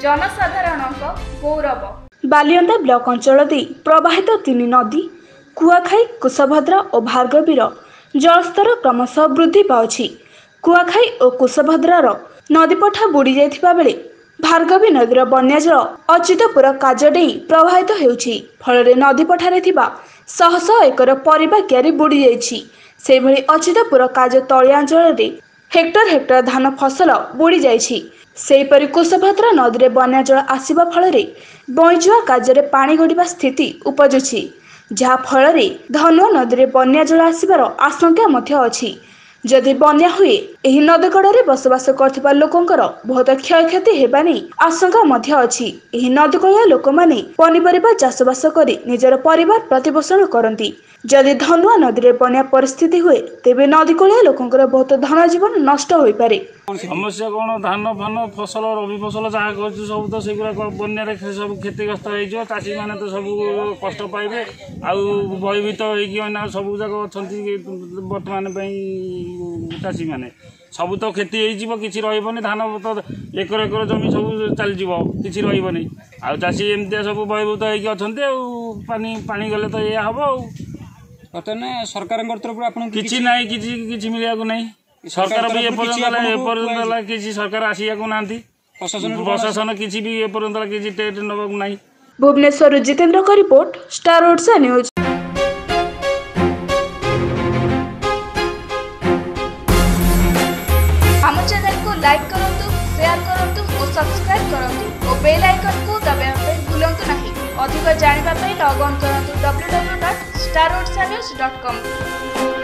जनसाधारणଙ୍କ गौरव। बालियंदा block अंचल दे प्रवाहित तीन नदी कुआखाई, कुशभद्रा और भार्गवीर जलस्तर क्रमशः वृद्धि पाउछि। कुआखाई और कुशभद्रार नदीपठा बुड़ी जाइथिबा बेले भार्गवी नदीर बन्या जल अच्युतपुर काजडेई प्रवाहित हेउछि। फल नदीपठारे थिबा शह शह एकर परिबा क्यारी बुड़ी जाइछि। सेभଳି अच्युतपुर काज तलिया अंचल हेक्टर हेक्टर धान फसल बुड़ी जाइछि। सेहीपरि कुशभद्रा नदी में बन्या जल आसिबा फल बईजुआ कार्य पानी गड़िबा स्थिति उपजुछि, जहा फल धनुआ नदी में बन्या जल आसिबार आशंका मध्य अछि। जदि बन्या हुए एही नदीकड़े बसवास करथिबा लोकंकर बहुत क्षयक्षति हेबा नै आशंका मध्य अछि। एही नदीकूलिया लोक माने पनिपरिबा चाषबास करी निजर परिवार प्रतिपोषण करती। जदि धनुआ नदी में बन्या परिस्थिति हुए तेबे नदीकूलिया लोकंकर बहुत धन जीवन नष्ट होई पारे। समस्या कौन धान फान फसल रबी फसल जहाँ कर सब तो सेगुड़ा बन्या सब क्षतिग्रस्त हो चाषी मैंने तो सब कष्ट पाइबे भयभीत होना सब जाक अच्छा बर्तमान चाषी मैंने सब तो क्षति किसी रही धान तो एकर एकर जमी सब चलि किसी रही चाषी एमती सब भयभूत होनी पानी गले तो यह हम बर्तमान सरकार तरफ किसी ना किसी मिलवा नहीं सरकार भी एपर्यंत किसी सरकार आसिया ना प्रशासन किसी भी एपर्यंत किसी टेट नबाक ना। भुवनेश्वर जितेंद्र का रिपोर्ट, स्टार ओडिशा न्यूज। हम चैनल को लाइक करंतु, शेयर करंतु और सब्सक्राइब करंतु और बेल आइकन को दबाइबा पे भूलंतु नहीं। अधिक जानिबा पे लॉग ऑन करंतु www.starodishanews.com।